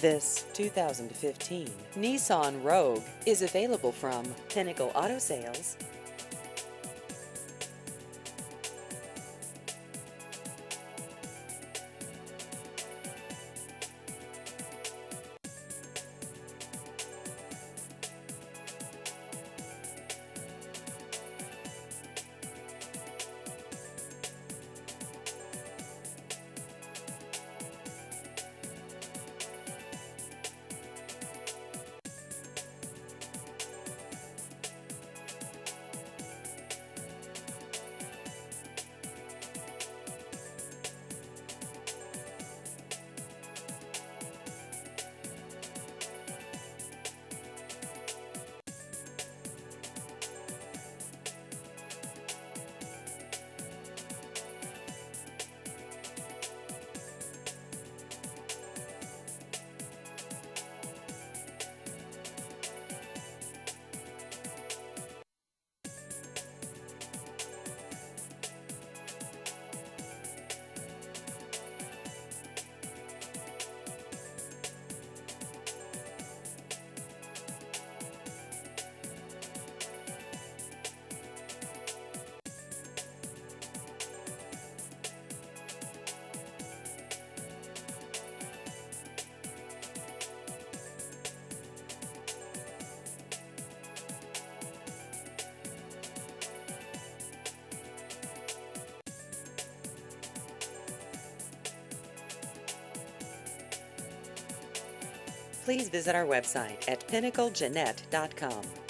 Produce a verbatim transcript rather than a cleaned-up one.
This two thousand fifteen Nissan Rogue is available from Pinnacle Auto Sales. Please visit our website at pinnacle jeanette dot com.